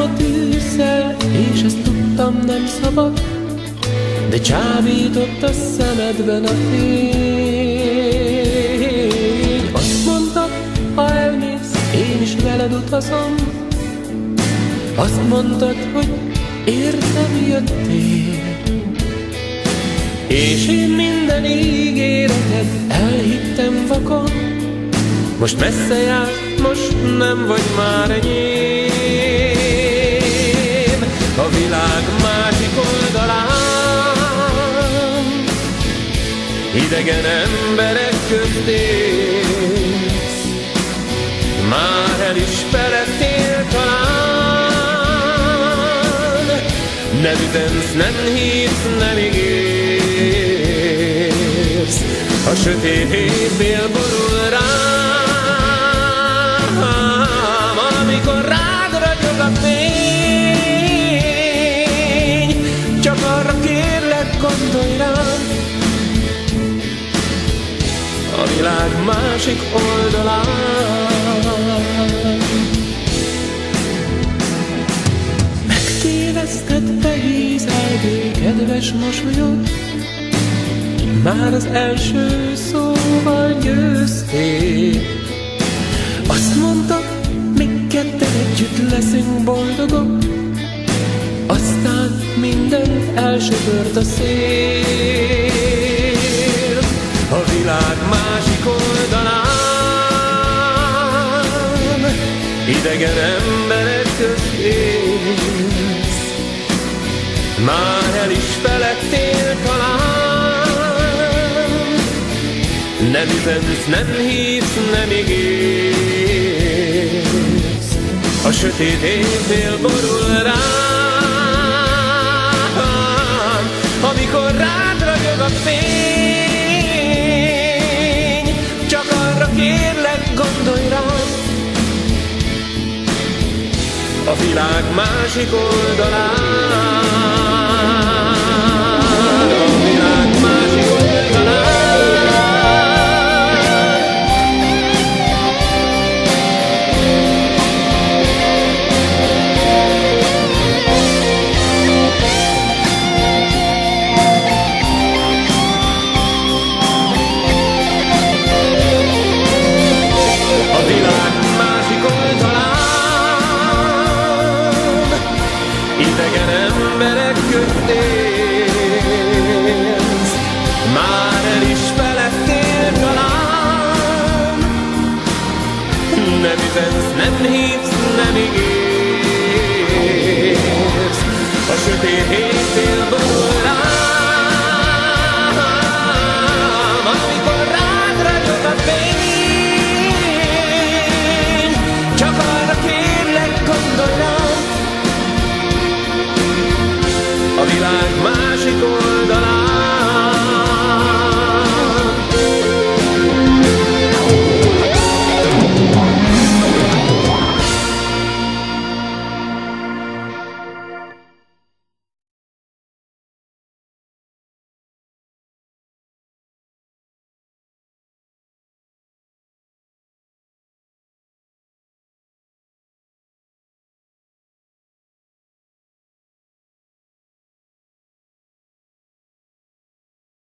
a tűzszel, és ezt tudtam, nem szabad, de csábított a szemedben a fény. Azt mondtad, ha elmész, én is veled utazom. Azt mondtad, hogy értem jöttél, és én minden ígéreted elhittem vakon. Most messze jársz, most nem vagy már enyém. A világ másik oldalán idegen emberek közt élsz. Már el is feledtél talán, nem üzensz, nem hívsz, nem ígérsz. A sötét éjfél borul rám, amikor rád ragyog a fény. Csak arra kérlek, gondolj rám, a világ másik oldalán. Megtévesztett egész elgő kedves mosolyod, már az első szóval győztél. Azt mondta, még ketten együtt leszünk boldogok, aztán mindent elsöpört a szél. A világ másik oldalán idegen emberek közt élsz. Már el is feledtél talán, nem üzensz, nem hívsz, nem ígérsz. A sötét éjfél borul rám, amikor rád ragyog a fény. Csak arra kérlek, gondolj rám, a világ másik oldalán. A világ másik oldalán. Idegen emberek közt élsz, már el is feledtél talán, nem üzensz, nem hívsz, nem ígérsz. A sötét éjfél borul